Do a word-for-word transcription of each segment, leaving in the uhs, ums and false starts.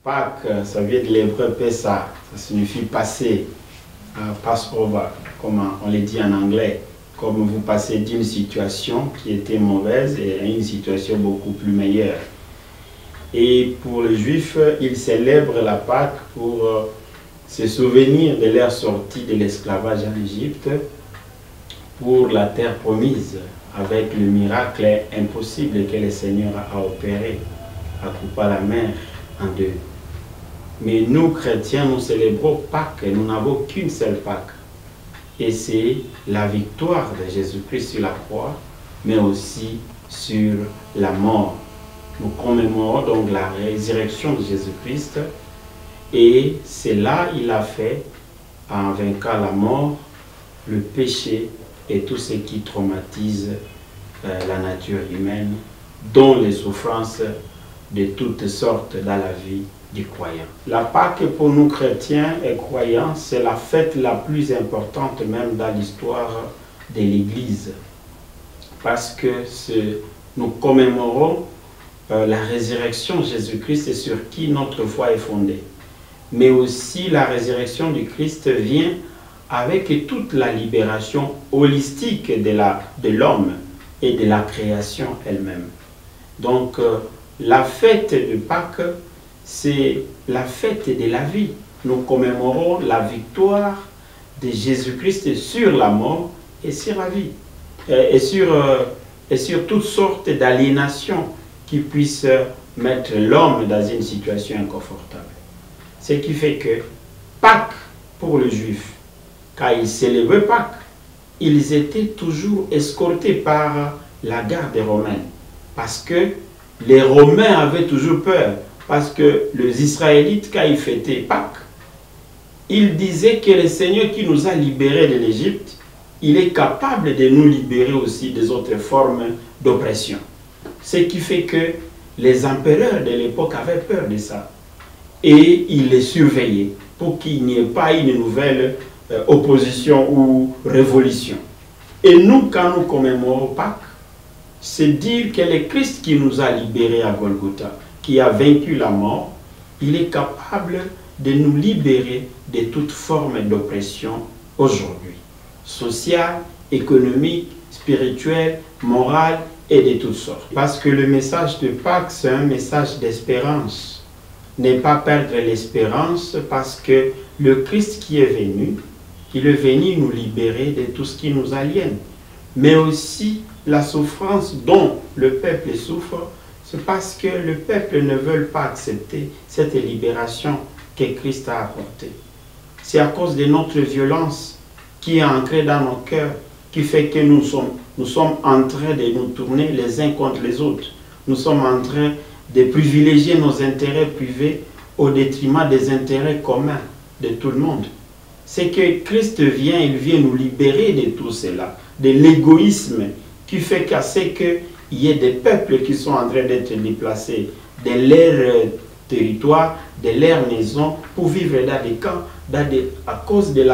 Pâques, ça vient de l'hébreu Pessah, ça signifie passer, uh, Passover, comme on le dit en anglais, comme vous passez d'une situation qui était mauvaise à une situation beaucoup plus meilleure. Et pour les Juifs, ils célèbrent la Pâques pour uh, se souvenir de leur sortie de l'esclavage en Égypte pour la terre promise, avec le miracle impossible que le Seigneur a opéré, à couper la mer en deux. Mais nous, chrétiens, nous célébrons Pâques, nous n'avons qu'une seule Pâques. Et c'est la victoire de Jésus-Christ sur la croix, mais aussi sur la mort. Nous commémorons donc la résurrection de Jésus-Christ. Et c'est là qu'il a fait, en vainquant la mort, le péché et tout ce qui traumatise euh, la nature humaine, dont les souffrances de toutes sortes dans la vie du croyant. La Pâque pour nous chrétiens et croyants, c'est la fête la plus importante même dans l'histoire de l'Église. Parce que ce, nous commémorons euh, la résurrection de Jésus-Christ et sur qui notre foi est fondée. Mais aussi la résurrection du Christ vient avec toute la libération holistique de la, de l'homme et de la création elle-même. Donc euh, la fête de Pâques, c'est la fête de la vie. Nous commémorons la victoire de Jésus-Christ sur la mort et sur la vie. Et, et, sur, euh, et sur toutes sortes d'aliénations qui puissent mettre l'homme dans une situation inconfortable. Ce qui fait que Pâques, pour le juif, quand ils célébraient Pâques, ils étaient toujours escortés par la garde romaine. Parce que les Romains avaient toujours peur. Parce que les Israélites, quand ils fêtaient Pâques, ils disaient que le Seigneur qui nous a libérés de l'Égypte, il est capable de nous libérer aussi des autres formes d'oppression. Ce qui fait que les empereurs de l'époque avaient peur de ça. Et ils les surveillaient pour qu'il n'y ait pas une nouvelle euh, opposition ou révolution. Et nous, quand nous commémorons Pâques, c'est dire que le Christ qui nous a libérés à Golgotha, qui a vaincu la mort, il est capable de nous libérer de toute forme d'oppression aujourd'hui, sociale, économique, spirituelle, morale et de toutes sortes. Parce que le message de Pâques, c'est un message d'espérance. Ne pas perdre l'espérance parce que le Christ qui est venu, il est venu nous libérer de tout ce qui nous aliène. Mais aussi la souffrance dont le peuple souffre, c'est parce que le peuple ne veut pas accepter cette libération que Christ a apportée. C'est à cause de notre violence qui est ancrée dans nos cœurs, qui fait que nous sommes, nous sommes en train de nous tourner les uns contre les autres. Nous sommes en train de privilégier nos intérêts privés au détriment des intérêts communs de tout le monde. C'est que Christ vient, il vient nous libérer de tout cela, de l'égoïsme qui fait qu'à ce qu'il y ait des peuples qui sont en train d'être déplacés de leur territoire, de leur maison, pour vivre dans des camps, dans des, à cause de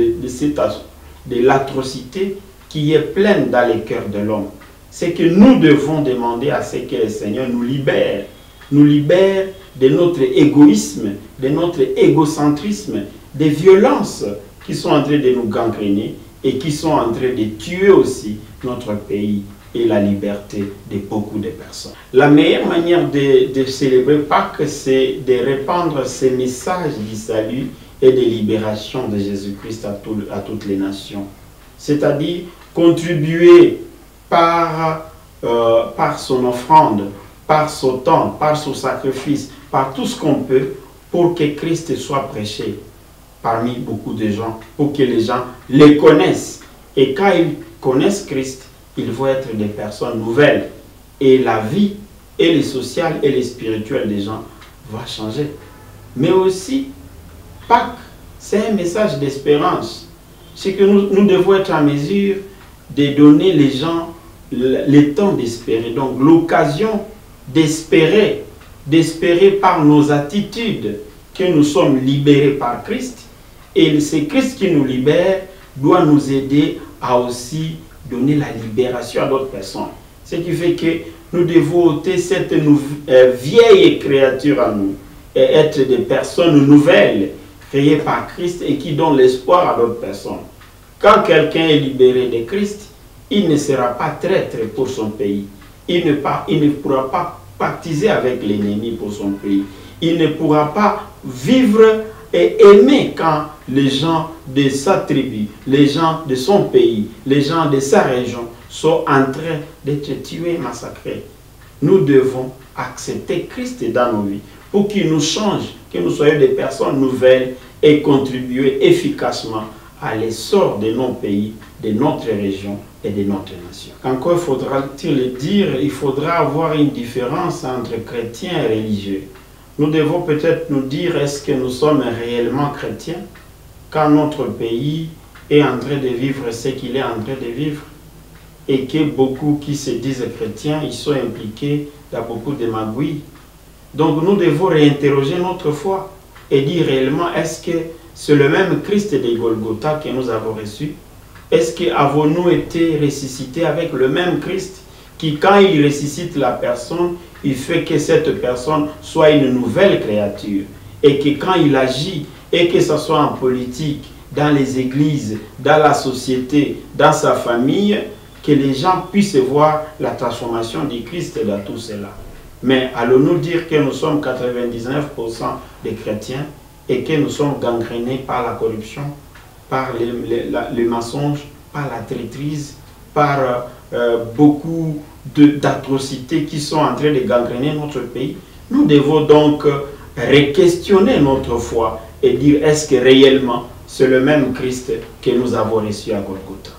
l'atrocité de, de qui est pleine dans les cœurs de l'homme. C'est que nous devons demander à ce que le Seigneur nous libère, nous libère de notre égoïsme, de notre égocentrisme, des violences qui sont en train de nous gangréner et qui sont en train de tuer aussi notre pays et la liberté de beaucoup de personnes. La meilleure manière de, de célébrer Pâques, c'est de répandre ces messages du salut et de libération de Jésus-Christ à, tout, à toutes les nations. C'est-à-dire contribuer par, euh, par son offrande, par son temps, par son sacrifice, par tout ce qu'on peut pour que Christ soit prêché parmi beaucoup de gens, pour que les gens les connaissent. Et quand ils connaissent Christ, ils vont être des personnes nouvelles. Et la vie, et les sociales, et les spirituelles des gens va changer. Mais aussi, Pâques, c'est un message d'espérance. C'est que nous, nous devons être en mesure de donner les gens le, le temps d'espérer. Donc l'occasion d'espérer, d'espérer par nos attitudes que nous sommes libérés par Christ. Et c'est Christ qui nous libère, doit nous aider à aussi donner la libération à d'autres personnes. Ce qui fait que nous devons ôter cette euh, vieille créature en nous et être des personnes nouvelles, créées par Christ et qui donnent l'espoir à d'autres personnes. Quand quelqu'un est libéré de Christ, il ne sera pas traître pour son pays. Il ne, pas, il ne pourra pas pactiser avec l'ennemi pour son pays. Il ne pourra pas vivre et aimer quand les gens de sa tribu, les gens de son pays, les gens de sa région sont en train d'être tués, massacrés. Nous devons accepter Christ dans nos vies pour qu'il nous change, que nous soyons des personnes nouvelles et contribuer efficacement à l'essor de nos pays, de notre région et de notre nation. Encore faudra-t-il le dire, il faudra avoir une différence entre chrétiens et religieux. Nous devons peut-être nous dire, est-ce que nous sommes réellement chrétiens quand notre pays est en train de vivre ce qu'il est en train de vivre et que beaucoup qui se disent chrétiens, ils sont impliqués dans beaucoup de magouilles. Donc nous devons réinterroger notre foi et dire réellement, est-ce que c'est le même Christ de Golgotha que nous avons reçu? Est-ce qu'avons-nous été ressuscités avec le même Christ qui, quand il ressuscite la personne, il fait que cette personne soit une nouvelle créature et que quand il agit, et que ce soit en politique, dans les églises, dans la société, dans sa famille, que les gens puissent voir la transformation du Christ dans tout cela. Mais allons-nous dire que nous sommes quatre-vingt-dix-neuf pour cent des chrétiens et que nous sommes gangrénés par la corruption, par les, les, la, les mensonges, par la traîtrise, par euh, beaucoup d'atrocités qui sont en train de gangréner notre pays? Nous devons donc re-questionner notre foi et dire, est-ce que réellement c'est le même Christ que nous avons reçu à Golgotha?